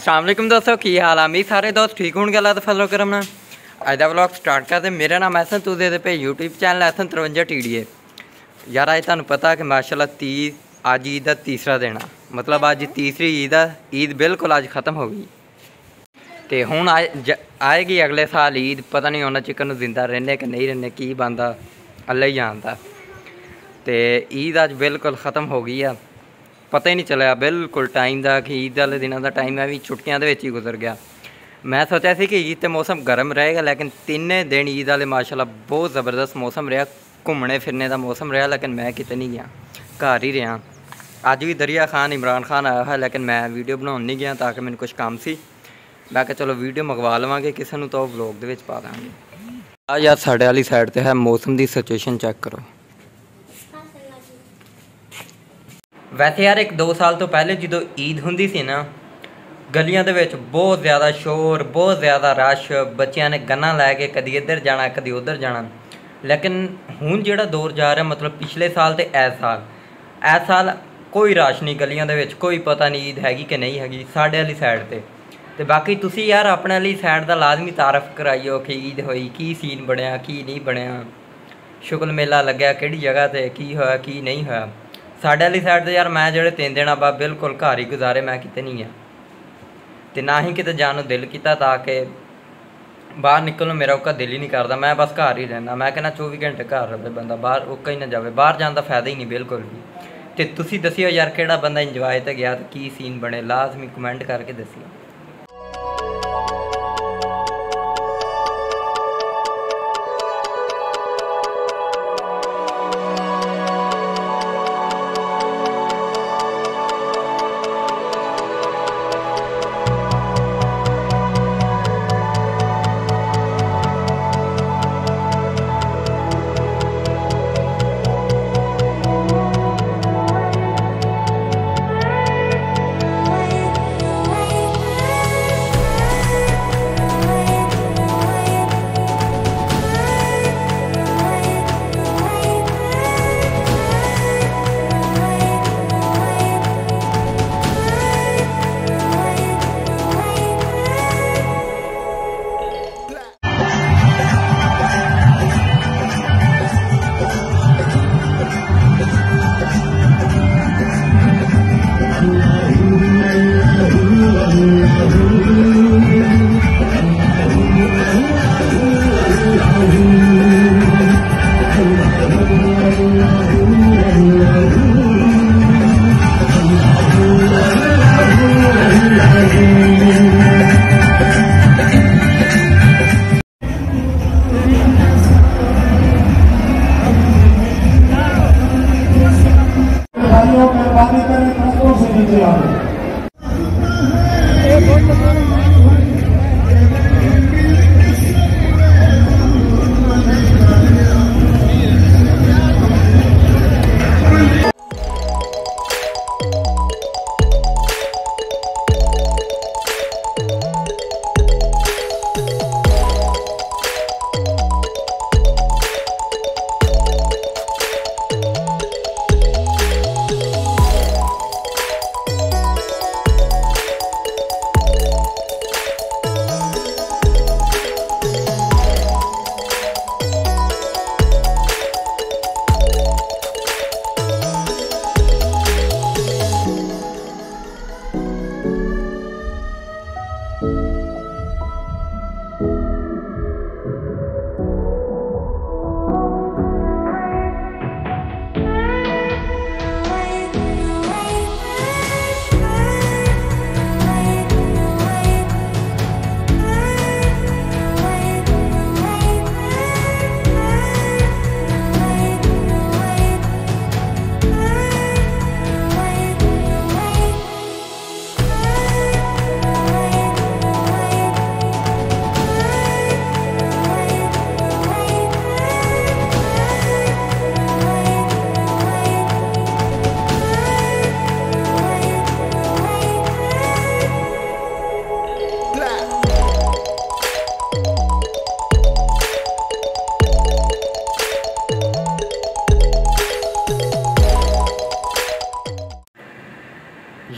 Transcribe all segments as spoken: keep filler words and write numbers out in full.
अस्सलाम वालेकुम दोस्तों, की हाल है? मी सारे दोस्त ठीक होंगे। अल्लाह तो फजल करम ना। अज का व्लॉग स्टार्ट करते। मेरा नाम एहसन, तू दे पे YouTube channel Ehsan Tarvanja T D A. यार अज तुहानू पता कि माशाल्लाह तीस अज ईद का तीसरा दिन आ, मतलब अज तीसरी ईद आ। ईद बिल्कुल अज खत्म हो गई तो हुण आएगी अगले साल ईद। पता नहीं उन्हें चिकन जिंदा रहने कि नहीं रहने, की बनता अल्लाह ही जानता। तो ईद अज बिल्कुल ख़त्म हो गई है, पता ही नहीं चलिया बिल्कुल टाइम का कि ईद वाले दिनों का टाइम है भी छुट्टियां दे विच ही गुजर गया। मैं सोचा सी कि ईद तो मौसम गर्म रहेगा, लेकिन तीन दिन ईद वाले माशाल्लाह बहुत ज़बरदस्त मौसम रहा, घूमने फिरने का मौसम रहा। लेकिन मैं कितने नहीं गया, घर ही रहा। अज भी दरिया खान इमरान खान आया है, लेकिन मैं वीडियो बनाने नहीं गया ताकि मैंने कुछ काम सी। मैं क्या चलो वीडियो मंगवा लवेंगे किसी को तो व्लॉग दे विच पा देंगे। आ यार साढ़े वाली साइड ते है, मौसम की सिचुएशन चेक करो। वैसे यार एक दो साल तो पहले जो ईद होंदी सी ना, गलियां दे विच बहुत ज़्यादा शोर, बहुत ज़्यादा रश, बच्चों ने गन्ना लैके कदी इधर जाना कदी उधर जाना। लेकिन हुण जिहड़ा दौर जा रहा, मतलब पिछले साल तो इस साल इस साल कोई रश नहीं गलियां दे विच, कोई पता नहीं ईद हैगी कि नहीं हैगी साढ़े वाली साइड ते। ते बाकी तुसी यार अपने वाली साइड का लाजमी तारफ कराइयो कि ईद होई, की सीन बनया की नहीं बनया, शुगल मेला लग्या किहड़ी जगह ते, की होया की नहीं होया। साढ़े वाली साइड तो यार मैं जो तीन दिन बा बिल्कुल घर ही गुजारे, मैं कितने नहीं गया तो ना ही कितने जाने दिल किया, ताकि बाहर निकलने मेरा उसका दिल ही नहीं करता। मैं बस घर ही रहना, मैं कहना चौबी घंटे घर रहे बंदा, बाहर उका ही ना जाए, बाहर जाने का फायदा ही नहीं बिल्कुल भी। तो तुसी दसियो यार किहड़ा बंदा इंजॉय तो गया तो की सीन बने, लाजमी कमेंट करके दसियो।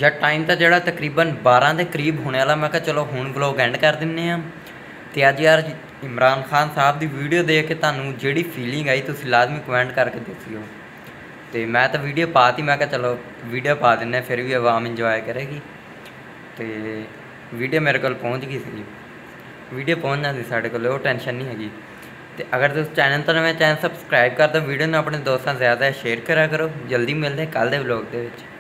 या टाइम तो जोड़ा तकरीबन बारह के करीब होने वाला। मैं कहा चलो हुण व्लॉग एंड कर दिंने आ। तो अज यार इमरान खान साहब की वीडियो देख के तुहानू जिहड़ी फीलिंग आई तुसीं लाजमी कमेंट करके दसियो। तो मैं तो वीडियो पाती, मैं कहा चलो वीडियो पा दिन्ने, फिर भी आवाम इंजॉय करेगी। तो वीडियो मेरे को पहुँच गई सी, वीडियो पहुँच जाती साढ़े को, वो टेंशन नहीं हैगी। तो अगर तुम चैनल तो नवें चैनल सबसक्राइब कर दो, वीडियो ने अपने दोस्तों ज़्यादा शेयर करा करो। जल्दी मिलते कल के व्लॉग के।